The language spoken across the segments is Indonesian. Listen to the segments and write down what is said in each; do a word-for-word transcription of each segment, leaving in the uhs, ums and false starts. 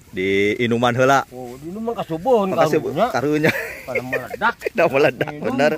Di inuman heula. Oh, di nu mah kasubuhun Makasih karunya. karunya. Pada meledak. Udah meledak bener.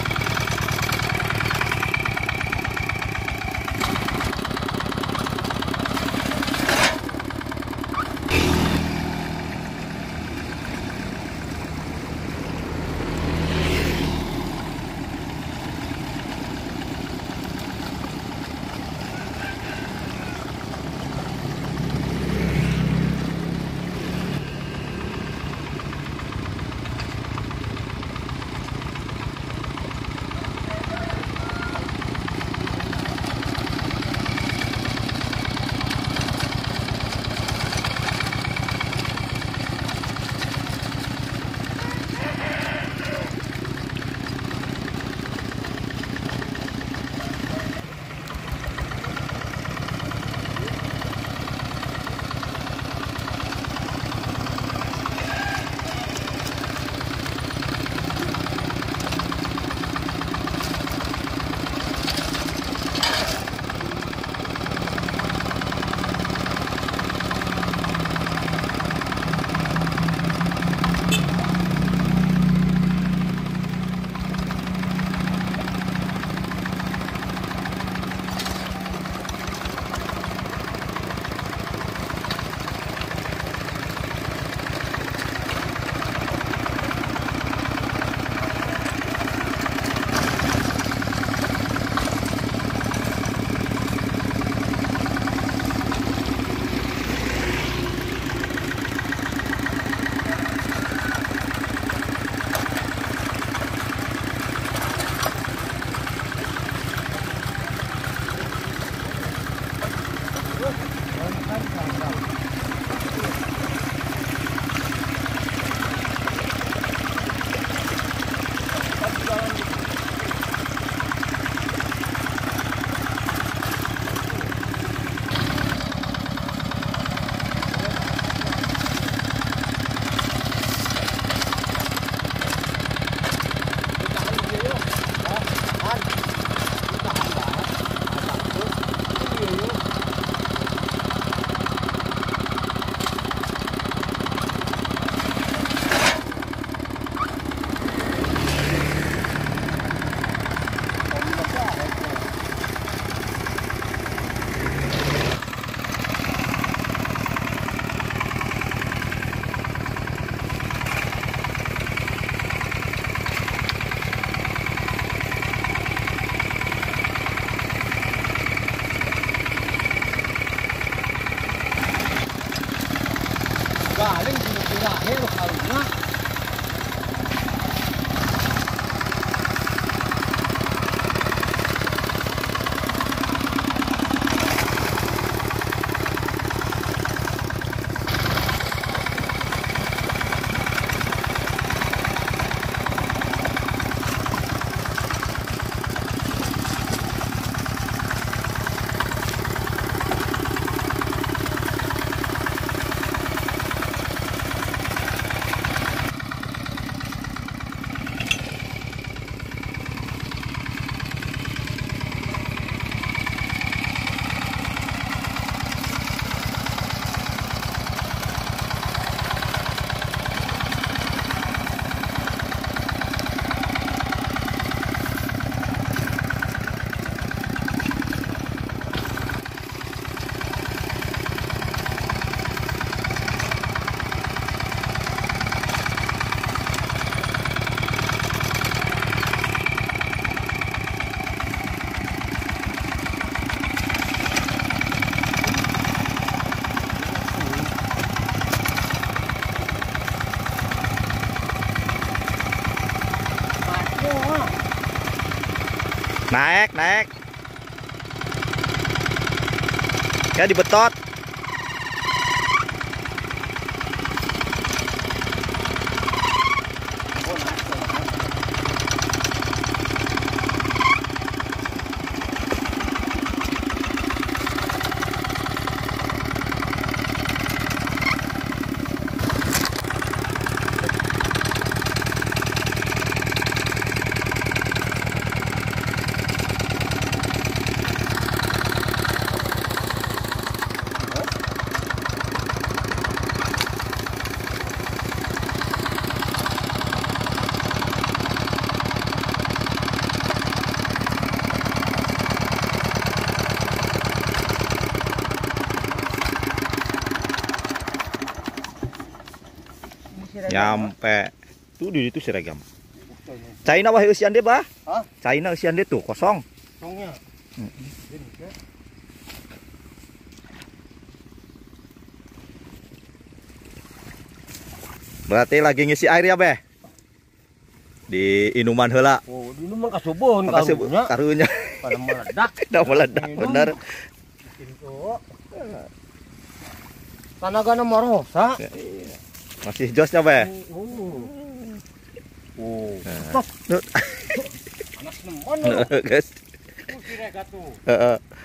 Galing sinutirahe lo karunya. Naik, naik. Ya dibetot. Nyampe. Tuh di situ seragam. China wah usian dia bah. Hah? China usian dia tuh kosong. Tongnya. Berarti lagi ngisi air ya, Beh? Di inuman heula. Oh, di mah kasubuhun Makasih Bu, karunya. karunya. Pada meledak. Udah meledak bener. Pintu. Tanagana marosa. Ya, iya. Masih josnya, Beh. Oh. Oh. Nah. Panas nemen. Guys. Kira gatuh. Heeh.